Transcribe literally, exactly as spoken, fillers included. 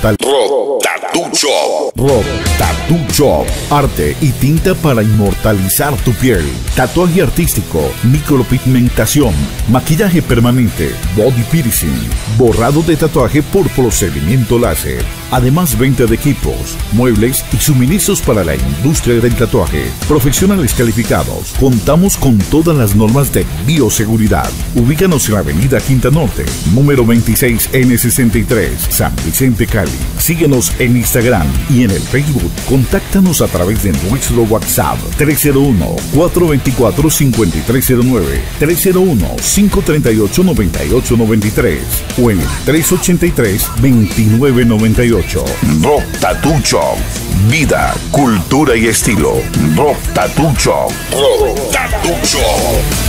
inmortal. Rock Tattoo Shop. Rock Tattoo Shop. Arte y tinta para inmortalizar tu piel. Tatuaje artístico, micropigmentación, maquillaje permanente, body piercing, borrado de tatuaje por procedimiento láser. Además, venta de equipos, muebles y suministros para la industria del tatuaje. Profesionales calificados. Contamos con todas las normas de bioseguridad. Ubícanos en la avenida Quinta Norte, número veintiséis N sesenta y tres, San Vicente, Cali. Síguenos en Instagram y en el Facebook. Contáctanos a través de nuestro WhatsApp tres cero uno, cuatro dos cuatro, cinco tres cero nueve, tres cero uno, cinco tres ocho, nueve ocho nueve tres o en el tres ocho tres, veintinueve noventa y ocho. Rock Tattoo Shop. Vida, cultura y estilo. Rock Tattoo Shop. Rock Tattoo Shop.